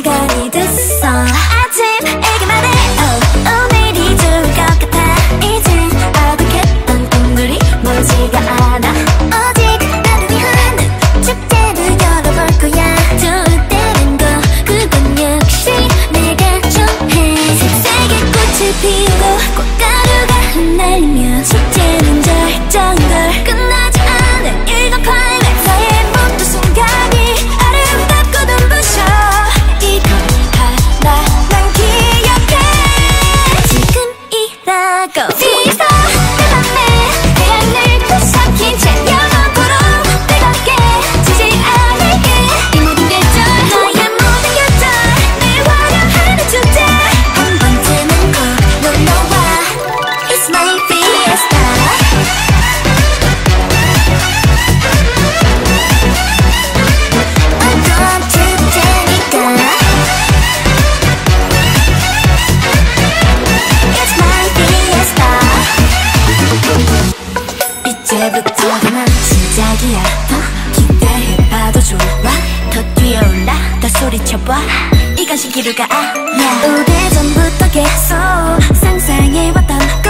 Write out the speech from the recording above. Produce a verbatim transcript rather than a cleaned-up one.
시간이 됐어. 아침에게 말해 oh, 오늘이 좋을 것 같아. 이젠 어둑했던 꿈들이 멀지가 않아. 오직 나를 위한 축제를 열어볼 거야. 좋을 때는 거 그건 역시 내가 정해. 색색의 꽃을 피우고 꽃가루가 흩날리며 축제는 절정걸 끝나지 않은 일과 클라이맥스의 모든 순간이 아름답고 눈부셔. 이거 하나만 기억해. 지금이라고 뒤서 내 맘에 내 하늘 부서킨 채 영원토록 내가 깨지지 않을게. 이 모든 계절 너의 모든 계절 늘 화려하는 축제. 한 번쯤은 꼭 놀러와. It's my fiesta. 어떤 축제니까 It's my fiesta. 이제부터가 난 시작이야. 더 기대해봐도 좋아. 더 뛰어올라 더 소리쳐봐. 이건 신기루가 아니야. 오래전부터 계속 상상해왔던